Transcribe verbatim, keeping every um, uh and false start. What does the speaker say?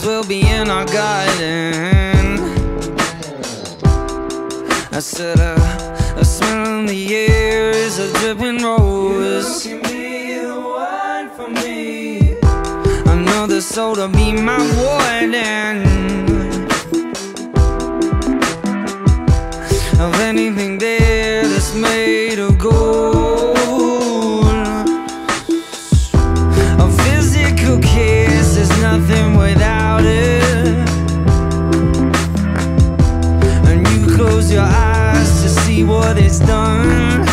Flowers will be in our garden. I said a, a smell in the air is a dripping rose. You can be the one for me. Another soul to be my warden. Of anything there that's made of gold. A physical kiss is nothing without it. And you close your eyes to see what it's done.